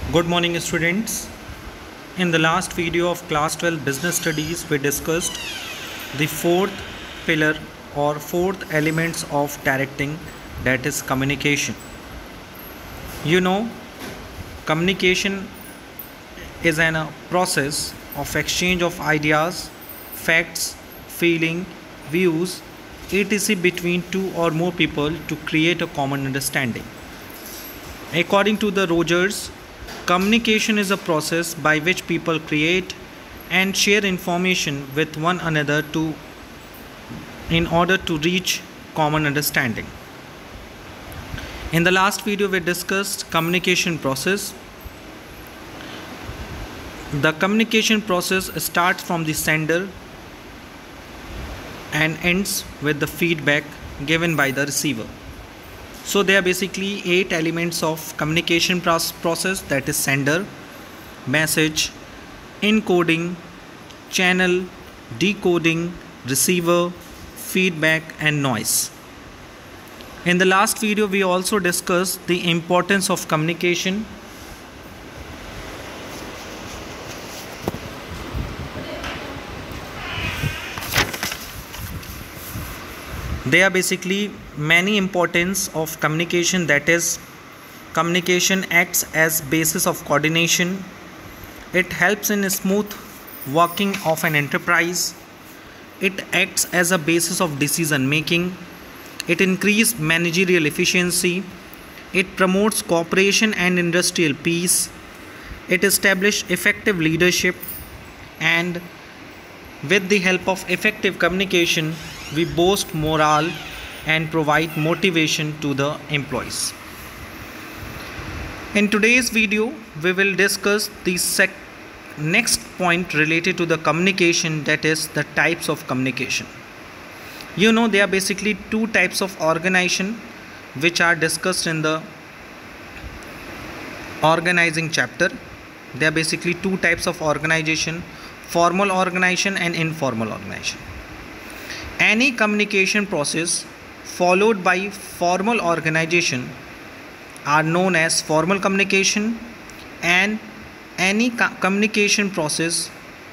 Good morning, students. In the last video of class 12 business studies, we discussed the fourth pillar or fourth elements of directing, that is communication. You know, communication is a process of exchange of ideas, facts, feeling, views, etc. between two or more people to create a common understanding. According to the Rogers, communication is a process by which people create and share information with one another in order to reach common understanding. In the last video we discussed communication process. The communication process starts from the sender and ends with the feedback given by the receiver. So there are basically 8 elements of communication process, that is sender, message, encoding, channel, decoding, receiver, feedback and noise. In the last video we also discussed the importance of communication. There are basically many importance of communication, that is communication acts as basis of coordination. It helps in smooth working of an enterprise. It acts as a basis of decision making. It increases managerial efficiency. It promotes cooperation and industrial peace. It establishes effective leadership, and with the help of effective communication we boost morale and provide motivation to the employees. In today's video we will discuss the next point related to the communication, that is the types of communication. You know, there are basically 2 types of organization which are discussed in the organizing chapter. There are basically 2 types of organization: formal organization and informal organization. Any communication process followed by formal organization are known as formal communication, and any communication process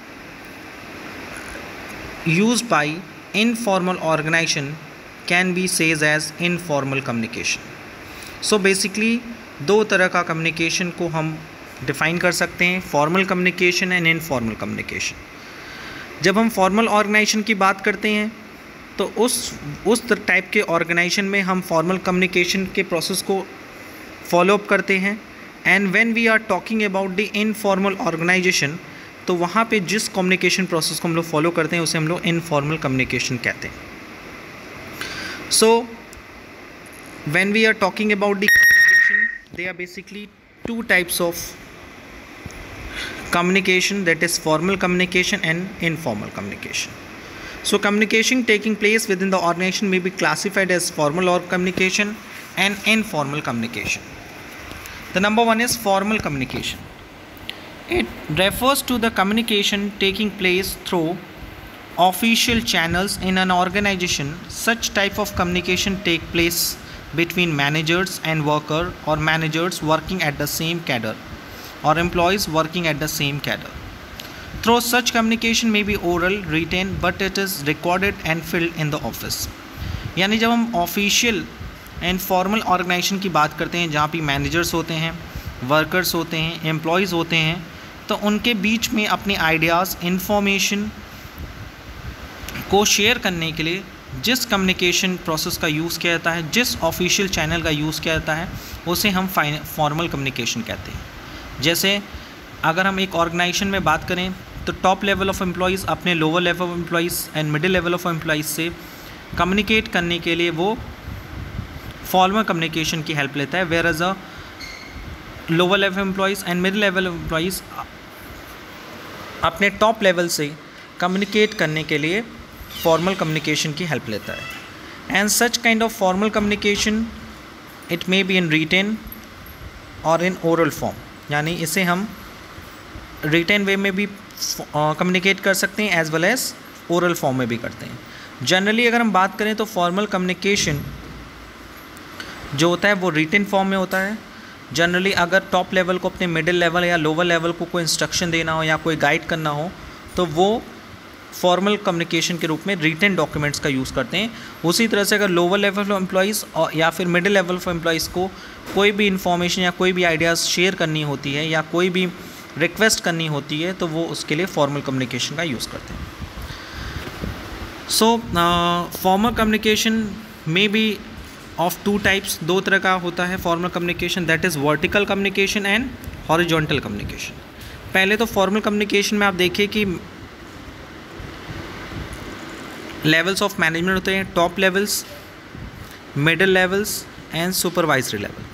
used by informal organization can be said as informal communication. So basically 2 तरह का communication को हम define कर सकते हैं, formal communication and informal communication. जब हम formal organisation की बात करते हैं तो उस टाइप के ऑर्गेनाइजेशन में हम फॉर्मल कम्युनिकेशन के प्रोसेस को फॉलो अप करते हैं. And when we are talking about the informal organization, तो वहाँ पे जिस कम्युनिकेशन प्रोसेस को हम लोग फॉलो करते हैं उसे हम लोग इनफॉर्मल कम्युनिकेशन कहते हैं. So when we are talking about the communication, they are basically 2 types of communication, that is formal communication and informal communication. So communication taking place within the organization may be classified as formal or communication and informal communication. The number 1 is formal communication. It refers to the communication taking place through official channels in an organization. Such type of communication take place between managers and worker, or managers working at the same cadre, or employees working at the same cadre. Through such communication may be oral, written, but it is recorded and filled in the office. यानी जब हम official and formal organisation की बात करते हैं जहाँ पे managers होते हैं, वर्कर्स होते हैं, एम्प्लॉयज़ होते हैं, तो उनके बीच में अपने आइडियाज़, इंफॉर्मेशन को शेयर करने के लिए जिस कम्युनिकेशन प्रोसेस का यूज़ किया जाता है, जिस ऑफिशियल चैनल का यूज़ किया जाता है, उसे हम फॉर्मल कम्युनिकेशन कहते हैं. जैसे अगर हम एक ऑर्गेनाइजेशन में बात करें तो टॉप लेवल ऑफ एम्प्लॉयज़ अपने lower level of employees and middle level of employees से कम्युनिकेट करने के लिए वो फॉर्मल कम्युनिकेशन की हेल्प लेता है, whereas a lower level employees and middle level employees अपने टॉप लेवल से कम्युनिकेट करने के लिए फॉर्मल कम्युनिकेशन की हेल्प लेता है. And such kind of formal communication it may be in written or in oral form, यानी इसे हम रिटेन वे में भी कम्युनिकेट कर सकते हैं as well as oral form में भी करते हैं. जनरली अगर हम बात करें तो फॉर्मल कम्युनिकेशन जो होता है वो रिटन फॉर्म में होता है, जनरली अगर टॉप लेवल को अपने मिडिल लेवल या लोअर लेवल को कोई इंस्ट्रक्शन देना हो या कोई गाइड करना हो तो वो फॉर्मल कम्युनिकेशन के रूप में रिटन डॉक्यूमेंट्स का यूज़ करते हैं। उसी तरह से अगर लोअर लेवल ऑफ एम्प्लॉइज़ या फिर मिडिल लेवल ऑफ एम्प्लॉइज़ को कोई भी इंफॉर्मेशन या कोई भी आइडियाज़ शेयर करनी होती है या कोई भी रिक्वेस्ट करनी होती है तो वो उसके लिए फॉर्मल कम्युनिकेशन का यूज़ करते हैं। सो फॉर्मल कम्युनिकेशन में बी ऑफ टू टाइप्स, दो तरह का होता है formal communication, that is vertical communication and horizontal communication. पहले तो फॉर्मल कम्युनिकेशन में आप देखिए कि लेवल्स ऑफ मैनेजमेंट होते हैं, top levels, middle levels and supervisory level.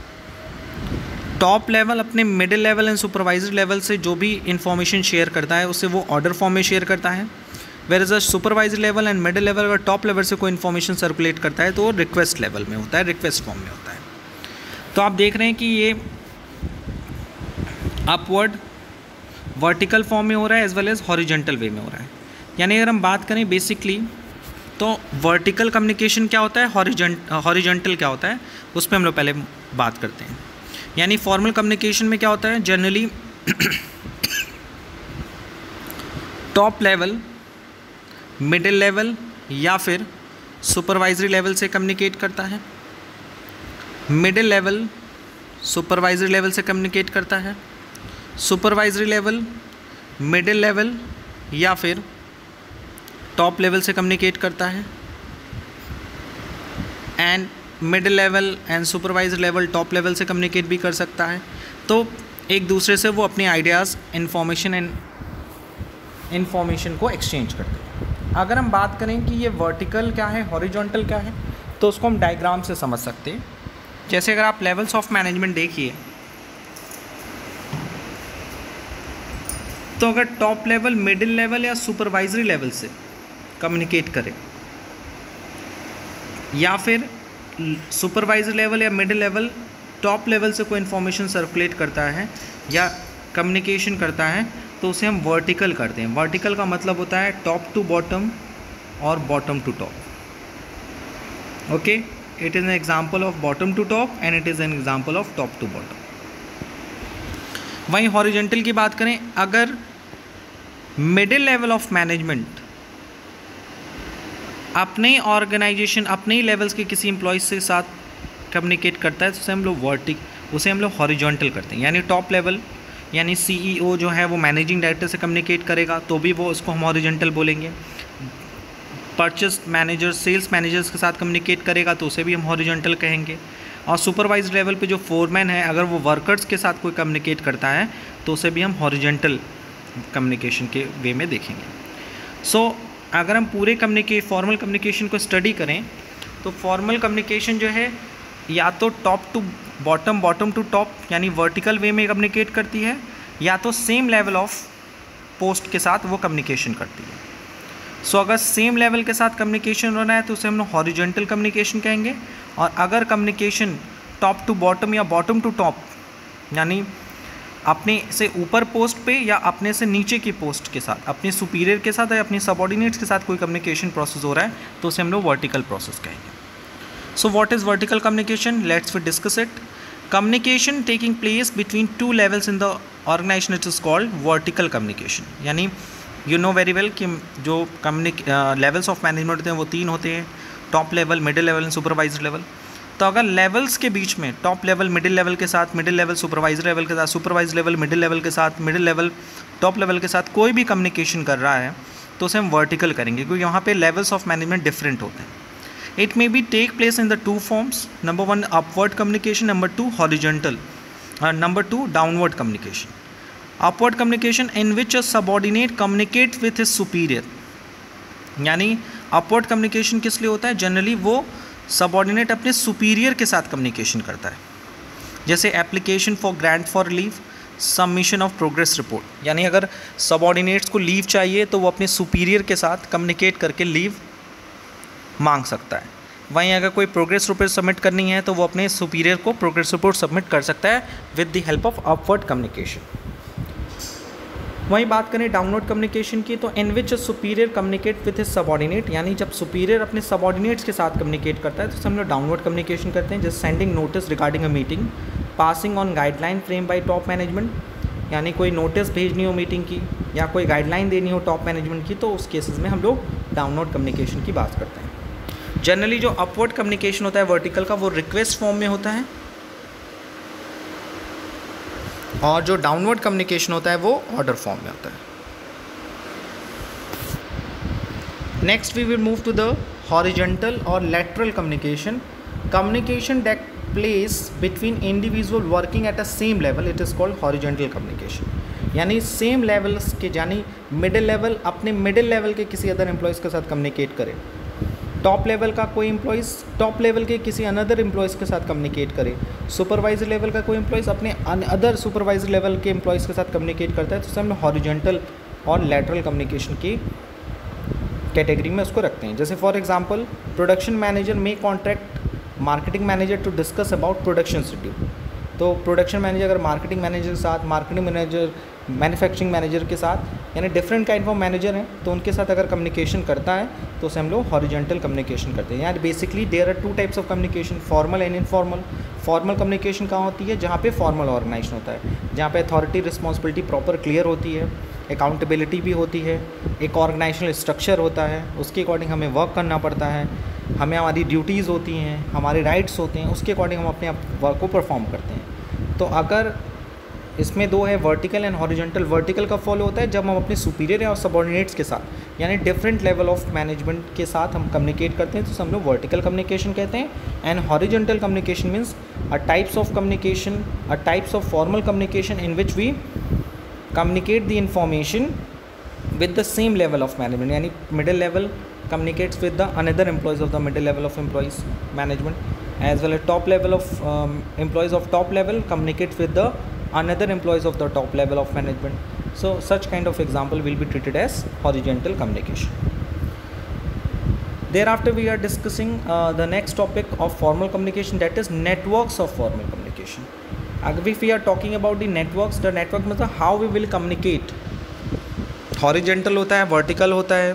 Top level अपने middle level and supervisory level से जो भी इंफॉर्मेशन शेयर करता है उससे वो ऑर्डर फॉर्म में शेयर करता है, whereas a supervisory level and middle level अगर टॉप लेवल से कोई इन्फॉर्मेशन सर्कुलेट करता है तो वो रिक्वेस्ट लेवल में होता है, रिक्वेस्ट फॉर्म में होता है। तो आप देख रहे हैं कि ये अपवर्ड वर्टिकल फॉर्म में हो रहा है as well as horizontal way में हो रहा है। यानी अगर हम बात करें बेसिकली तो वर्टिकल कम्युनिकेशन क्या होता है, हॉरिजॉन्टल क्या होता है, उस पर हम लोग पहले बात करते हैं। यानी फॉर्मल कम्युनिकेशन में क्या होता है, generally top level, middle level या फिर सुपरवाइजरी लेवल से कम्युनिकेट करता है, मिडिल लेवल सुपरवाइजरी लेवल से कम्युनिकेट करता है, सुपरवाइजरी लेवल मिडिल लेवल या फिर टॉप लेवल से कम्युनिकेट करता है, and middle level and supervisor level top level से कम्युनिकेट भी कर सकता है। तो एक दूसरे से वो अपने आइडियाज़, इन्फॉर्मेशन को एक्सचेंज करते हैं। अगर हम बात करें कि ये वर्टिकल क्या है, हॉरिजॉन्टल क्या है, तो उसको हम डायग्राम से समझ सकते हैं। जैसे अगर आप लेवल्स ऑफ मैनेजमेंट देखिए तो अगर टॉप लेवल, मिडिल लेवल या सुपरवाइजरी लेवल से कम्युनिकेट करें या फिर सुपरवाइजर लेवल या मिडिल लेवल टॉप लेवल से कोई इन्फॉर्मेशन सर्कुलेट करता है या कम्युनिकेशन करता है तो उसे हम वर्टिकल करते हैं। वर्टिकल का मतलब होता है टॉप टू बॉटम और bottom to top. Okay, it is an example of bottom to top and it is an example of top to bottom. वहीं हॉरिजॉन्टल की बात करें, अगर मिडिल लेवल ऑफ मैनेजमेंट अपने ऑर्गेनाइजेशन, अपने ही लेवल्स के किसी एम्प्लॉयज़ के साथ कम्युनिकेट करता है तो उसे हम लोग हॉरिजॉन्टल करते हैं। यानी टॉप लेवल यानी सीईओ जो है वो मैनेजिंग डायरेक्टर से कम्युनिकेट करेगा तो भी वो उसको हम हॉरिजॉन्टल बोलेंगे। परचेस मैनेजर सेल्स मैनेजर्स के साथ कम्युनिकेट करेगा तो उसे भी हम हॉरिजॉन्टल कहेंगे। और सुपरवाइजर लेवल पे जो फोरमैन है अगर वो वर्कर्स के साथ कोई कम्युनिकेट करता है तो उसे भी हम हॉरिजॉन्टल कम्युनिकेशन के वे में देखेंगे। सो अगर हम पूरे फॉर्मल कम्युनिकेशन को स्टडी करें तो फॉर्मल कम्युनिकेशन जो है या तो top to bottom, bottom to top यानी वर्टिकल वे में कम्युनिकेट करती है, या तो सेम लेवल ऑफ पोस्ट के साथ वो कम्युनिकेशन करती है। सो अगर सेम लेवल के साथ कम्युनिकेशन हो रहा है तो उसे हम लोग हॉरिजॉन्टल कम्युनिकेशन कहेंगे। और अगर कम्युनिकेशन टॉप टू बॉटम या बॉटम टू टॉप यानी अपने से ऊपर पोस्ट पे या अपने से नीचे की पोस्ट के साथ, अपने सुपीरियर के साथ या अपने सबऑर्डिनेट्स के साथ कोई कम्युनिकेशन प्रोसेस हो रहा है तो उसे हम लोग वर्टिकल प्रोसेस कहेंगे। So what is vertical communication? Let's we discuss it. Communication taking place between two levels in the organization it is called vertical communication. यानी यू नो वेरी वेल कि जो लेवल्स ऑफ मैनेजमेंट होते हैं वो तीन होते हैं, top level, middle level and supervisor level. तो अगर लेवल्स के बीच में टॉप लेवल मिडिल लेवल के साथ, मिडिल लेवल सुपरवाइजर लेवल के साथ, सुपरवाइजर लेवल मिडिल लेवल के साथ, मिडिल लेवल टॉप लेवल के साथ कोई भी कम्युनिकेशन कर रहा है तो उसे हम वर्टिकल करेंगे क्योंकि यहाँ पे लेवल्स ऑफ मैनेजमेंट डिफरेंट होते हैं। It may be take place in the two forms, number 1 upward communication, number 2 horizontal, number 2 downward communication. Upward communication in which a subordinate communicate with his superior. यानी upward communication किस लिए होता है? Generally वो subordinate अपने superior के साथ communication करता है, जैसे application for grant for leave, submission of progress report. यानी अगर सबऑर्डिनेट्स को लीव चाहिए तो वो अपने सुपीरियर के साथ कम्युनिकेट करके लीव मांग सकता है। वहीं अगर कोई प्रोग्रेस रिपोर्ट सबमिट करनी है तो वो अपने सुपीरियर को प्रोग्रेस रिपोर्ट सबमिट कर सकता है with the help of upward communication. वहीं बात करें डाउनवर्ड कम्युनिकेशन की तो in which superior communicate with his subordinate. यानी जब सुपीरियर अपने सबऑर्डिनेट्स के साथ कम्युनिकेट करता है तो हम लोग डाउनवर्ड कम्युनिकेशन करते हैं, जैसे sending notice regarding a meeting, passing on guideline frame by top management, यानी कोई नोटिस भेजनी हो मीटिंग की या कोई गाइडलाइन देनी हो टॉप मैनेजमेंट की, तो उस केसेस में हम लोग डाउनवर्ड कम्युनिकेशन की बात करते हैं। जनरली जो अपवर्ड कम्युनिकेशन होता है वर्टिकल का, वो रिक्वेस्ट फॉर्म में होता है, और जो डाउनवर्ड कम्युनिकेशन होता है वो ऑर्डर फॉर्म में होता है। Next we will move to the horizontal or lateral communication. Communication that place between individual working at a same level, it is called horizontal communication. यानी सेम लेवल्स के, यानी middle level अपने middle level के किसी other employees के साथ communicate करे, top level का कोई एम्प्लॉयज़ टॉप लेवल के किसी अनदर एम्प्लॉयज़ के साथ कम्युनिकेट करे, सुपरवाइजर लेवल का कोई एम्प्लॉयज़ अपने अदर सुपरवाइजर लेवल के एम्प्लॉयज़ के साथ कम्युनिकेट करता है, तो उसे हम हॉरिजॉन्टल और लैटरल कम्युनिकेशन की कैटेगरी में उसको रखते हैं। जैसे फॉर एग्जांपल, प्रोडक्शन मैनेजर में contract marketing manager to discuss about production schedule. तो प्रोडक्शन मैनेजर अगर मार्केटिंग मैनेजर के साथ, मार्केटिंग मैनेजर मैन्युफैक्चरिंग मैनेजर के साथ, यानी डिफरेंट काइंड ऑफ मैनेजर हैं, तो उनके साथ अगर कम्युनिकेशन करता है तो उसे हम लोग हॉरिजॉन्टल कम्युनिकेशन करते हैं। यानी basically there are two types of communication, formal and informal. Formal communication कहाँ होती है? जहाँ पे फॉर्मल ऑर्गेनाइजेशन होता है, जहाँ पे अथॉरिटी रिस्पॉन्सिबिलिटी प्रॉपर क्लियर होती है, अकाउंटेबिलिटी भी होती है, एक ऑर्गेनाइजेशनल स्ट्रक्चर होता है, उसके अकॉर्डिंग हमें वर्क करना पड़ता है, हमें हमारी ड्यूटीज़ होती हैं, हमारे राइट्स होते हैं, उसके अकॉर्डिंग हम अपने वर्क को परफॉर्म करते हैं। तो अगर इसमें दो है, वर्टिकल एंड हॉरिजॉन्टल। वर्टिकल का फॉलो होता है जब हम अपने सुपीरियर और सबऑर्डिनेट्स के साथ, यानी डिफरेंट लेवल ऑफ मैनेजमेंट के साथ हम कम्युनिकेट करते हैं, तो हम लोग वर्टिकल कम्युनिकेशन कहते हैं। And horizontal communication means a types of communication, a types of formal communication in which we communicate the information with the same level of management, यानी middle level communicates with the another employees of the middle level of employees management, as well as top level of employees of top level communicates with the another employees of the top level of management. So such kind of example will be treated as horizontal communication. Thereafter we are discussing the next topic of formal communication, that is networks of formal communication. If we are talking about the networks, the network मतलब how we will communicate, horizontal होता है, vertical होता है,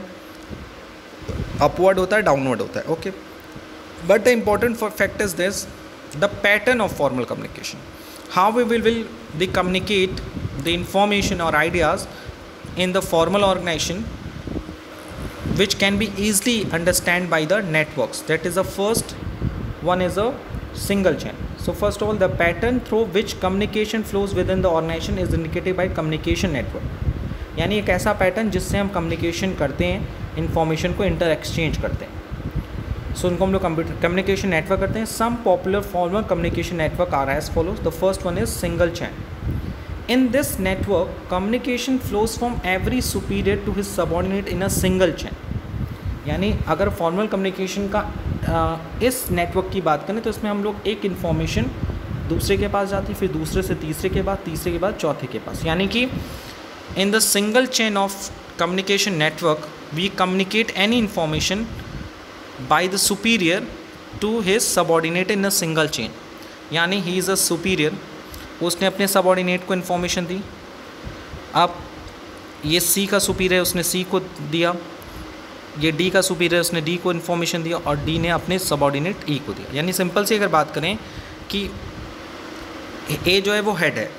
upward होता है, downward होता है, okay. But the important fact is this, the pattern of formal communication, how we will the communicate the information और ideas in the formal organization which can be easily understand by the networks. That is the first one is a single chain. So first of all, the pattern through which communication flows within the organization is indicated by communication network. यानी एक ऐसा pattern जिससे हम communication करते हैं, information को inter exchange करते हैं, सो उनको हम लोग कम्युनिकेशन नेटवर्क करते हैं. Some popular formal communication network are as follows. The first one is single chain. In this network, communication flows from every superior to his subordinate in a single chain. यानी अगर formal communication का इस network की बात करें तो इसमें हम लोग एक इन्फॉर्मेशन दूसरे के पास जाती है, फिर दूसरे से तीसरे के बाद, तीसरे के बाद चौथे के पास. यानी कि in the single chain of communication network we communicate any information by the superior to his subordinate in a single chain. यानी ही इज़ अ सुपीरियर, उसने अपने सबऑर्डिनेट को इन्फॉर्मेशन दी. अब ये सी का सुपीरियर उसने सी को दिया, ये डी का सुपीरियर उसने डी को इन्फॉर्मेशन दिया, और डी ने अपने सबऑर्डिनेट ई को दिया. यानी सिंपल से अगर बात करें कि ए जो है वो हेड है,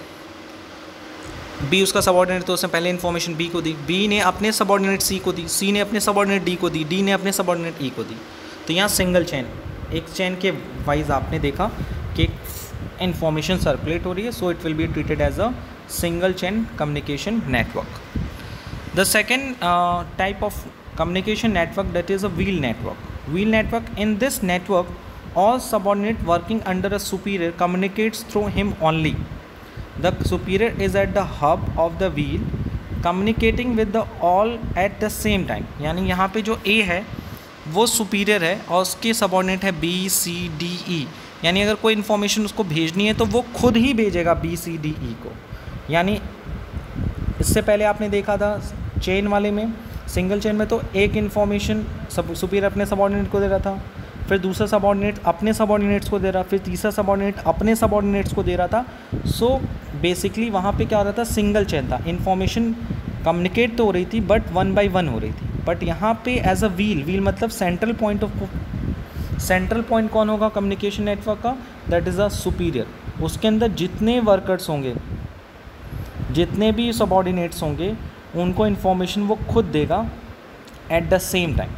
बी उसका सबऑर्डिनेट, तो उसने पहले इन्फॉर्मेशन बी को दी, बी ने अपने सबऑर्डिनेट सी को दी, सी ने अपने सबऑर्डिनेट डी को दी, डी ने अपने सबऑर्डिनेट ई को दी. तो यहाँ सिंगल चैन, एक चैन के वाइज आपने देखा कि इंफॉर्मेशन सर्कुलेट हो रही है, so it will be treated as a single chain communication network. The second type of communication network, that is a wheel network. Wheel network, in this network all subordinate working under a superior communicates through him only. The superior is at the hub of the wheel communicating with the all at the same time. यानी यहाँ पे जो A है वो superior है और उसके subordinate है B, C, D, E. यानी अगर कोई इन्फॉर्मेशन उसको भेजनी है तो वो खुद ही भेजेगा B, C, D, E को. यानी इससे पहले आपने देखा था चेन वाले में, सिंगल चेन में तो एक इन्फॉर्मेशन सब सुपीरियर अपने सबऑर्डिनेट को दे रहा था, फिर दूसरा सबऑर्डिनेट अपने सबऑर्डिनेट्स को दे रहा, फिर तीसरा सबऑर्डिनेट अपने सबऑर्डिनेट्स को दे रहा था. सो बेसिकली वहाँ पे क्या हो रहा था, सिंगल चेन था. इन्फॉर्मेशन कम्युनिकेट तो हो रही थी बट 1 by 1 हो रही थी. बट यहाँ पे एज अ व्हील मतलब सेंट्रल पॉइंट कौन होगा कम्युनिकेशन नेटवर्क का, दैट इज़ अ सुपीरियर. उसके अंदर जितने वर्कर्स होंगे, जितने भी सबऑर्डिनेट्स होंगे, उनको इन्फॉर्मेशन वो खुद देगा at the same time.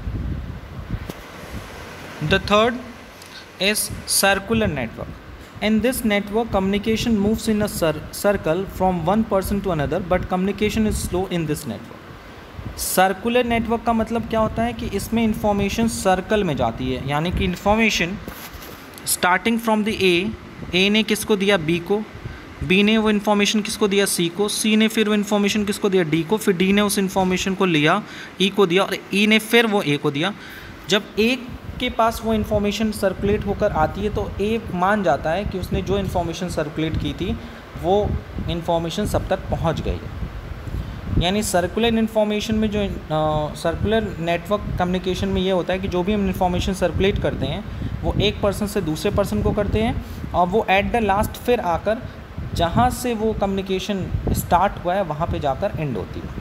The third is circular network. In this network, communication moves in a circle from one person to another, but communication is slow in this network. Circular network का मतलब क्या होता है कि इसमें information circle में जाती है, यानी कि information starting from the A ने किसको दिया बी को, बी ने वो इन्फॉर्मेशन किसको दिया सी को, सी ने फिर वो इन्फॉर्मेशन किसको दिया डी को, फिर डी ने उस इन्फॉर्मेशन को लिया ई को दिया, और ई ने फिर वो ए को दिया। जब एक के पास वो इन्फॉर्मेशन सर्कुलेट होकर आती है तो ए मान जाता है कि उसने जो इन्फॉर्मेशन सर्कुलेट की थी वो इन्फॉर्मेशन सब तक पहुंच गई है। यानी सर्कुलर इन्फॉर्मेशन में जो सर्कुलर नेटवर्क कम्युनिकेशन में ये होता है कि जो भी हम इन्फॉर्मेशन सर्कुलेट करते हैं वो एक पर्सन से दूसरे पर्सन को करते हैं, और वो एट द लास्ट फिर आकर जहाँ से वो कम्युनिकेशन स्टार्ट हुआ है वहाँ पे जाकर एंड होती है।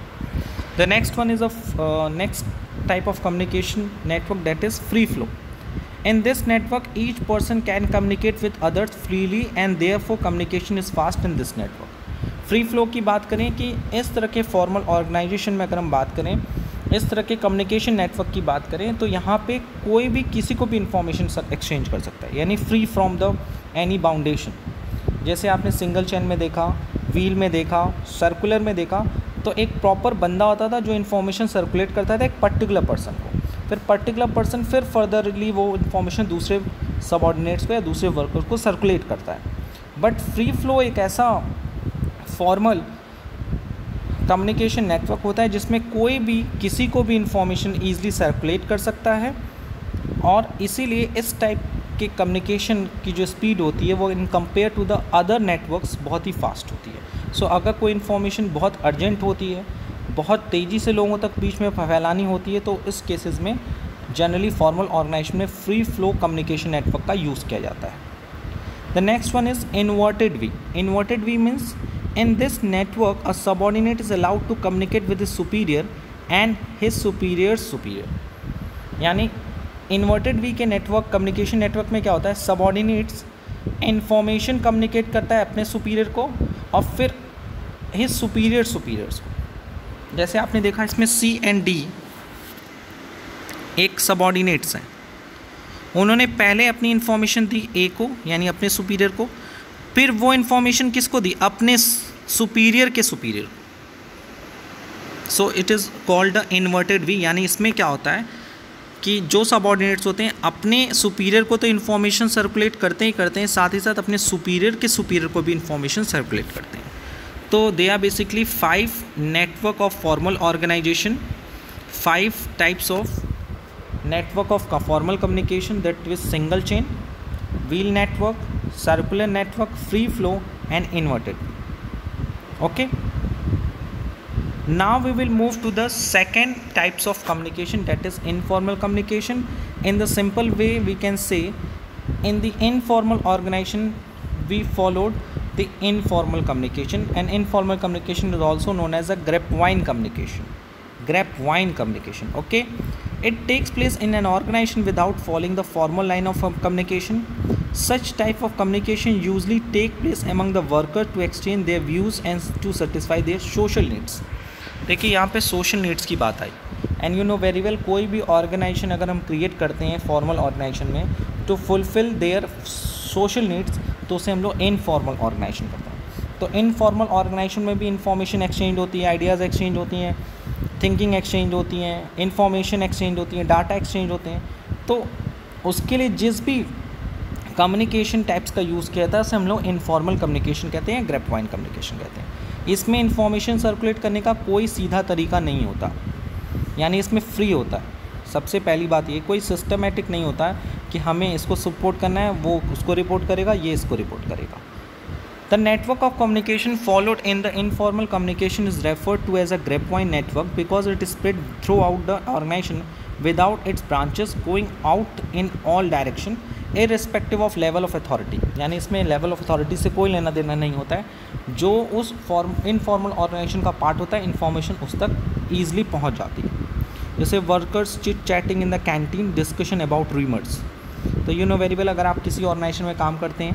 The next one is next type of communication network, that is free flow. In this network, each person can communicate with others freely and therefore communication is fast in this network. Free flow की बात करें कि इस तरह के formal organisation में अगर हम बात करें, इस तरह के कम्युनिकेशन नेटवर्क की बात करें, तो यहाँ पे कोई भी किसी को भी इंफॉर्मेशन एक्सचेंज कर सकता है, यानी free from the any boundation. जैसे आपने सिंगल चेन में देखा, व्हील में देखा, सर्कुलर में देखा, तो एक प्रॉपर बंदा होता था जो इन्फॉर्मेशन सर्कुलेट करता था एक पर्टिकुलर पर्सन को, फिर पर्टिकुलर पर्सन फिर फर्दरली वो इन्फॉर्मेशन दूसरे सबऑर्डिनेट्स को या दूसरे वर्कर्स को सर्कुलेट करता है। बट फ्री फ्लो एक ऐसा फॉर्मल कम्युनिकेशन नेटवर्क होता है जिसमें कोई भी किसी को भी इन्फॉर्मेशन ईजिली सर्कुलेट कर सकता है, और इसीलिए इस टाइप के कम्युनिकेशन की जो स्पीड होती है वो in compare to the other networks बहुत ही फास्ट होती है। सो अगर कोई इन्फॉर्मेशन बहुत अर्जेंट होती है, बहुत तेज़ी से लोगों तक बीच में फैलानी होती है, तो इस केसेस में जनरली फॉर्मल ऑर्गेनाइजेशन में फ्री फ्लो कम्युनिकेशन नेटवर्क का यूज़ किया जाता है। The next one is inverted V. Inverted V means in this network a subordinate is allowed to communicate with his superior and his superior. यानी inverted V के network communication network में क्या होता है, सबऑर्डिनेट्स इन्फॉर्मेशन कम्युनिकेट करता है अपने superior को और फिर हिज सुपीरियर्स को। जैसे आपने देखा इसमें सी एंड डी एक सबऑर्डिनेट्स हैं, उन्होंने पहले अपनी इन्फॉर्मेशन दी ए को यानी अपने सुपीरियर को, फिर वो इन्फॉर्मेशन किसको दी, अपने सुपीरियर के superior. So it is called the inverted V. यानी इसमें क्या होता है कि जो सबऑर्डिनेट्स होते हैं अपने सुपीरियर को तो इन्फॉर्मेशन सर्कुलेट करते ही करते हैं, साथ ही साथ अपने सुपीरियर के सुपीरियर को भी इन्फॉर्मेशन सर्कुलेट करते हैं। तो they are basically 5 network of formal organisation, 5 types of network of formal communication, that is single chain, wheel network, circular network, free flow and inverted. Okay, now we will move to the second types of communication, that is informal communication. In the simple way we can say, in the informal organization we followed the informal communication, and informal communication is also known as a grapevine communication. Grapevine communication, okay, it takes place in an organization without following the formal line of communication. Such type of communication usually take place among the workers to exchange their views and to satisfy their social needs. देखिए यहाँ पे social needs की बात आई, and you know very well कोई भी organization अगर हम create करते हैं formal organization में to fulfill their social needs, तो उसे हम लोग informal organization करते हैं। तो informal organization में भी information exchange होती है, ideas exchange होती हैं, थिंकिंग एक्सचेंज होती हैं, इंफॉर्मेशन एक्सचेंज होती हैं, डाटा एक्सचेंज होते हैं। तो उसके लिए जिस भी कम्युनिकेशन टाइप्स का यूज़ किया था उसे हम लोग इनफॉर्मल कम्युनिकेशन कहते हैं, ग्रेपवाइन कम्युनिकेशन कहते हैं। इसमें इंफॉर्मेशन सर्कुलेट करने का कोई सीधा तरीका नहीं होता, यानी इसमें फ्री होता है। सबसे पहली बात ये, कोई सिस्टमेटिक नहीं होता कि हमें इसको सपोर्ट करना है, वो उसको रिपोर्ट करेगा, ये इसको रिपोर्ट करेगा। The network of communication followed in the informal communication is referred to as a grapevine network because it is spread throughout the organization without its branches going out in all direction irrespective of level of authority. यानी इसमें level of authority से कोई लेना देना नहीं होता है, जो उस इनफॉर्मल ऑर्गेनाइजेशन का पार्ट होता है इन्फॉर्मेशन उस तक ईजिली पहुँच जाती है। जैसे workers chit chatting in the canteen, discussion about rumours. तो यू नो वेरी वेल, अगर आप किसी ऑर्गेनाइजेशन में काम करते हैं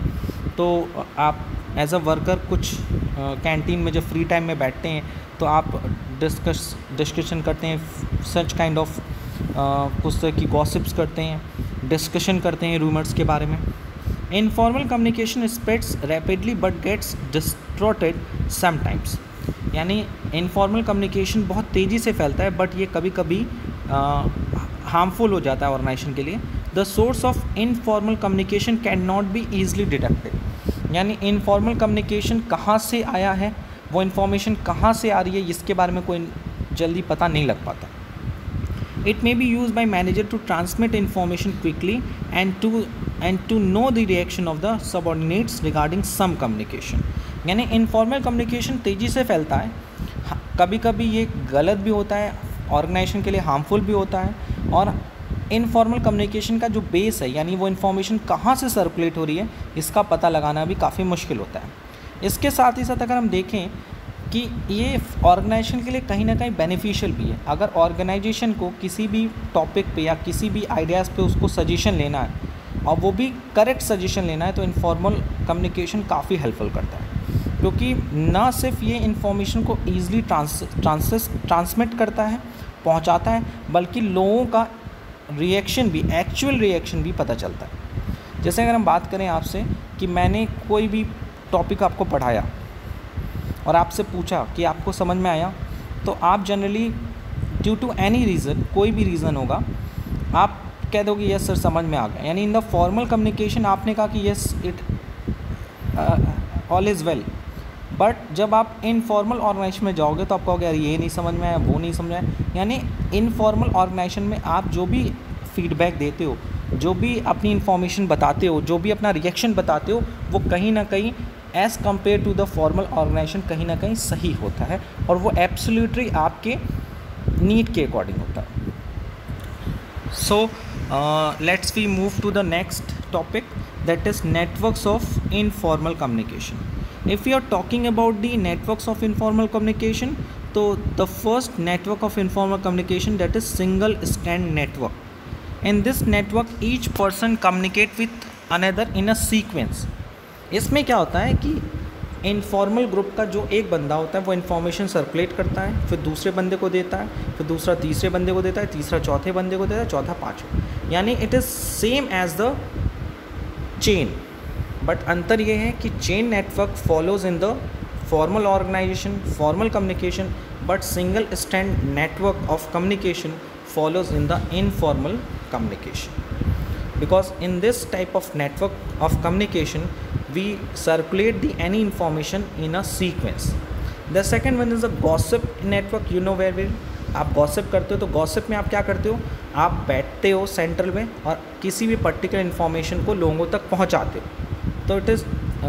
तो आप एज अ वर्कर कुछ कैंटीन में जब फ्री टाइम में बैठते हैं तो आप डिस्कशन करते हैं, सच काइंड ऑफ कुछ तरह की गॉसिप्स करते हैं, डिस्कशन करते हैं रूमर्स के बारे में। Informal communication spreads rapidly but gets distorted sometimes, यानी इनफॉर्मल कम्युनिकेशन बहुत तेज़ी से फैलता है बट ये कभी कभी हार्मफुल हो जाता है ऑर्गेनाइजेशन के लिए। The source of informal communication can not be easily detected, यानी इनफॉर्मल कम्युनिकेशन कहाँ से आया है, वो इन्फॉर्मेशन कहाँ से आ रही है, इसके बारे में कोई जल्दी पता नहीं लग पाता। It may be used by manager to transmit information quickly and to know the reaction of the subordinates regarding some communication, यानी इनफॉर्मल कम्युनिकेशन तेज़ी से फैलता है, कभी कभी ये गलत भी होता है, ऑर्गेनाइजेशन के लिए हार्मफुल भी होता है, और इनफॉर्मल कम्युनिकेशन का जो बेस है यानी वो इन्फॉर्मेशन कहाँ से सर्कुलेट हो रही है इसका पता लगाना भी काफ़ी मुश्किल होता है। इसके साथ ही साथ अगर हम देखें कि ये ऑर्गेनाइजेशन के लिए कहीं ना कहीं बेनिफिशियल भी है। अगर ऑर्गेनाइजेशन को किसी भी टॉपिक पे या किसी भी आइडियाज़ पे उसको सजेशन लेना है और वो भी करेक्ट सजेशन लेना है तो इनफॉर्मल कम्युनिकेशन काफ़ी हेल्पफुल करता है, क्योंकि ना सिर्फ ये इन्फॉर्मेशन को ईज़िली ट्रांसमिट करता है, पहुंचाता है, बल्कि लोगों का रिएक्शन भी, एक्चुअल रिएक्शन भी पता चलता है। जैसे अगर हम बात करें आपसे कि मैंने कोई भी टॉपिक आपको पढ़ाया और आपसे पूछा कि आपको समझ में आया, तो आप generally due to any reason, कोई भी रीज़न होगा, आप कह दोगे यस सर समझ में आ गया। यानी इन द फॉर्मल कम्युनिकेशन आपने कहा कि yes it all is well, but जब आप इनफॉर्मल ऑर्गेनाइजेशन में जाओगे तो आप कहोगे यार ये नहीं समझ में आया, वो नहीं समझ में आया। यानी इनफॉर्मल ऑर्गेनाइजेशन में आप जो भी फीडबैक देते हो, जो भी अपनी इन्फॉर्मेशन बताते हो, जो भी अपना रिएक्शन बताते हो, वो कहीं ना कहीं as compare to the formal organisation कहीं ना कहीं सही होता है और वो एब्सोल्युटली आपके नीड के अकॉर्डिंग होता है। So let's we move to the next topic, that is networks of informal communication. If we are talking about the networks of informal communication, so the first network of informal communication, that is single strand network. In this network each person communicate with another in a sequence. इसमें क्या होता है कि informal group का जो एक बंदा होता है वो इन्फॉर्मेशन सर्कुलेट करता है, फिर दूसरे बंदे को देता है, फिर दूसरा तीसरे बंदे को देता है, तीसरा चौथे बंदे को देता है, चौथा पाँचवें, यानी it is same as the chain. But अंतर ये है कि chain network follows in the formal organisation, formal communication, but single stand network of communication follows in the informal communication, because in this type of network of communication we circulate the any information in a sequence. The second one is a gossip network. You know where we आप gossip करते हो, तो gossip में आप क्या करते हो, आप बैठते हो सेंट्रल में और किसी भी पर्टिकुलर इन्फॉर्मेशन को लोगों तक पहुंचाते हो, तो it is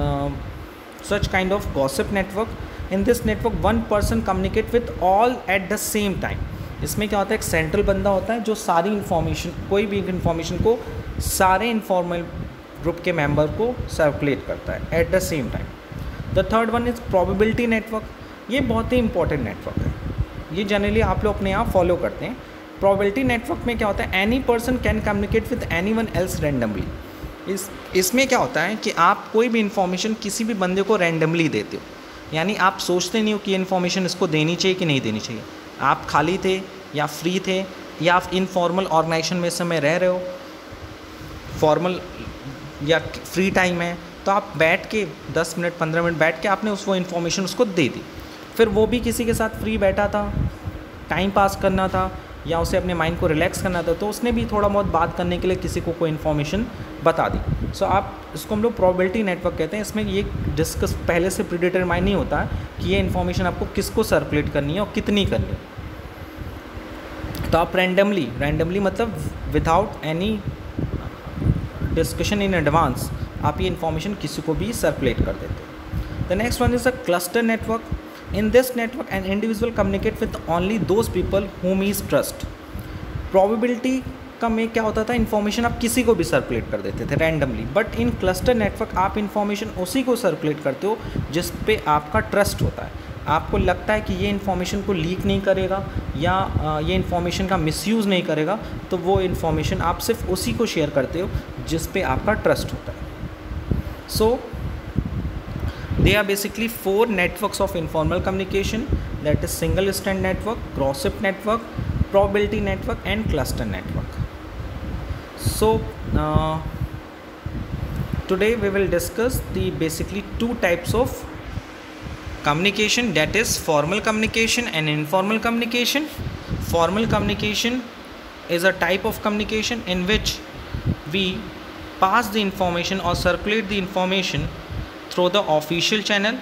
such kind of gossip network. In this network one person communicate with all at the same time. इसमें क्या होता है, एक सेंट्रल बंदा होता है जो सारी इन्फॉर्मेशन, कोई भी इन्फॉर्मेशन को सारे इनफॉर्मल ग्रुप के मेंबर को सर्कुलेट करता है at the same time. The third one is probability network. ये बहुत ही इंपॉर्टेंट नेटवर्क है, ये जनरली आप लोग अपने यहाँ फॉलो करते हैं. प्रोबेबिलिटी नेटवर्क में क्या होता है, any person can communicate with anyone else randomly. इसमें क्या होता है कि आप कोई भी इन्फॉर्मेशन किसी भी बंदे को रैंडमली देते हो, यानी आप सोचते नहीं हो कि ये इन्फॉर्मेशन इसको देनी चाहिए कि नहीं देनी चाहिए. आप खाली थे या फ्री थे या आप इनफॉर्मल ऑर्गेनाइजेशन में समय रह रहे हो, फॉर्मल या फ्री टाइम है, तो आप बैठ के 10 मिनट 15 मिनट बैठ के आपने वो इन्फॉर्मेशन उसको दे दी. फिर वो भी किसी के साथ फ्री बैठा था, टाइम पास करना था या उसे अपने माइंड को रिलैक्स करना था, तो उसने भी थोड़ा बहुत बात करने के लिए किसी को कोई इन्फॉर्मेशन बता दी. सो आप इसको हम लोग प्रोबेबिलिटी नेटवर्क कहते हैं. इसमें ये डिस्कस पहले से प्रीडिटरमाइन नहीं होता कि ये इन्फॉर्मेशन आपको किसको सर्कुलेट करनी है और कितनी करनी है. तो आप रैंडमली मतलब without any discussion in advance आप ये इन्फॉर्मेशन किसी को भी सर्कुलेट कर देते हो. The next one is a cluster network. In this network, an individual communicate with only those people whom he trust. Probability का में क्या होता था, इन्फॉर्मेशन आप किसी को भी सर्कुलेट कर देते थे randomly, but in cluster network आप इन्फॉर्मेशन उसी को सर्कुलेट करते हो जिस पे आपका ट्रस्ट होता है. आपको लगता है कि ये इन्फॉर्मेशन को लीक नहीं करेगा या ये इन्फॉर्मेशन का मिसयूज़ नहीं करेगा, तो वो इन्फॉर्मेशन आप सिर्फ उसी को शेयर करते हो जिस पे आपका ट्रस्ट होता है. सो They are basically four networks of informal communication, that is single strand network, gossip network, probability network, and cluster network. So today we will discuss the basically two types of communication, that is formal communication and informal communication. Formal communication is a type of communication in which we pass the information or circulate the information through the official channel.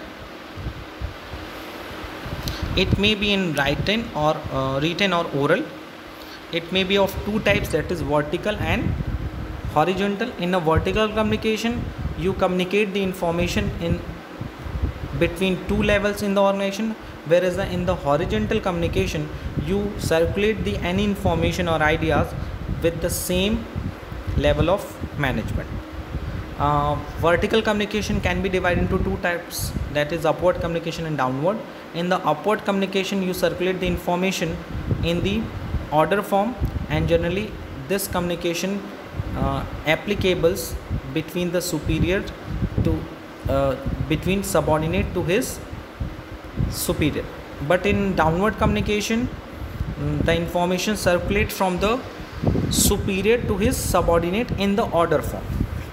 It may be in written or oral. It may be of two types, that is vertical and horizontal. In a vertical communication, you communicate the information in between two levels in the organization, whereas in the horizontal communication, you circulate the any information or ideas with the same level of management. Vertical communication can be divided into two types, that is upward communication and downward. In the upward communication, you circulate the information in the order form, and generally this communication applicables between the superior to between subordinate to his superior. But in downward communication, the information circulates from the superior to his subordinate in the order form.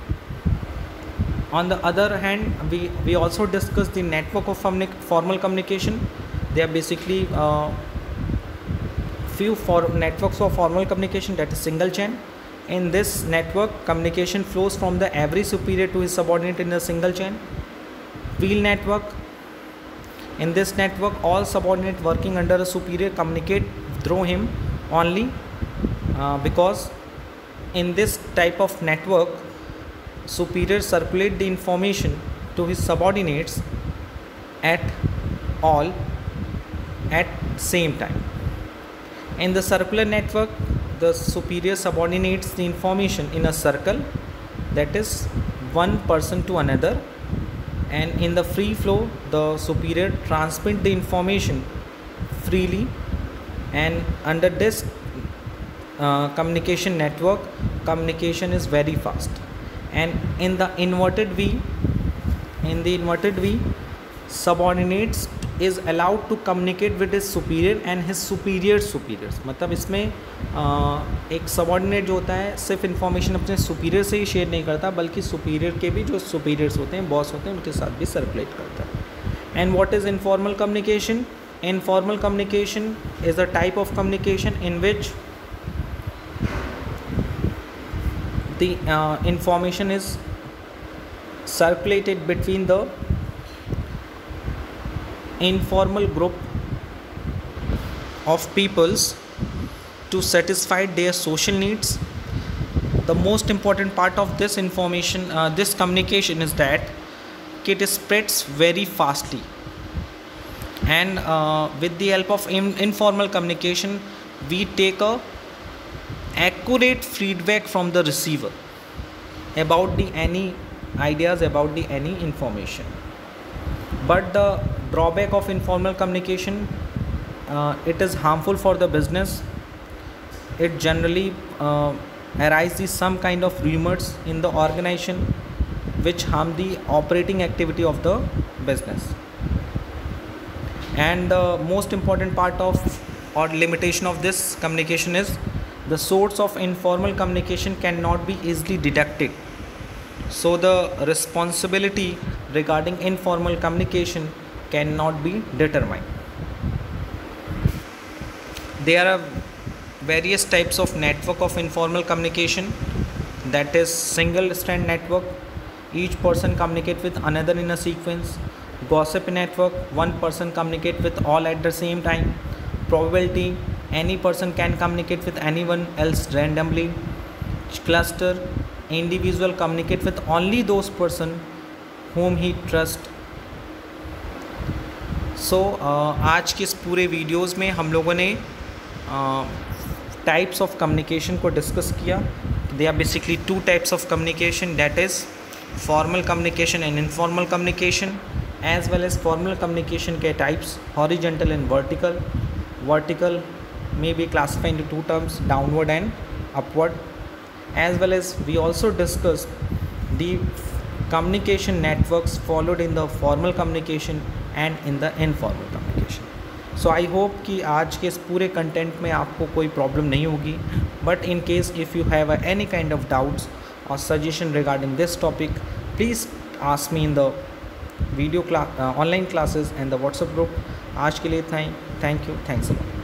On the other hand, we also discuss the network of formal communication. They are basically few networks of formal communication, that is single chain. In this network, communication flows from the every superior to his subordinate in a single chain. Wheel network. In this network, all subordinates working under a superior communicate through him only, because in this type of network, superior circulate the information to his subordinates at same time. In the circular network, the superior subordinates the information in a circle, that is one person to another, and in the free flow, the superior transmit the information freely, and under this communication network, communication is very fast. And in the inverted V, subordinates is allowed to communicate with his superior and his superiors. मतलब इसमें एक subordinate जो होता है सिर्फ information अपने superior से ही share नहीं करता, बल्कि superior के भी जो superiors होते हैं, boss होते हैं, उनके साथ भी circulate करता है. And what is informal communication? Informal communication is a type of communication in which the information is circulated between the informal group of peoples to satisfy their social needs. The most important part of this information, this communication, is that it spreads very fastly, and with the help of informal communication, we take a accurate feedback from the receiver about the any ideas, about the any information. But the drawback of informal communication, it is harmful for the business. It generally arises some kind of rumors in the organization which harm the operating activity of the business. And the most important part of or limitation of this communication is the source of informal communication cannot be easily detected. So the responsibility regarding informal communication cannot be determined. There are various types of network of informal communication, that is single strand network, each person communicate with another in a sequence. Gossip network, one person communicate with all at the same time. Probability, any person can communicate with anyone else randomly. Cluster, individual communicate with only those person whom he trust. So आज के इस पूरे videos में हम लोगों ने types of communication को discuss किया. They are basically two types of communication, that is formal communication and informal communication, as well as formal communication के types, horizontal and vertical. Vertical may be classified into two terms, downward and upward. As well as we also discussed the communication networks followed in the formal communication and in the informal communication. So I hope कि आज के इस पूरे content में आपको कोई problem नहीं होगी, but in case if you have any kind of doubts और suggestion regarding this topic, please ask me in the video online classes and the WhatsApp group. आज के लिए इतना ही. Thank you. Thanks a lot.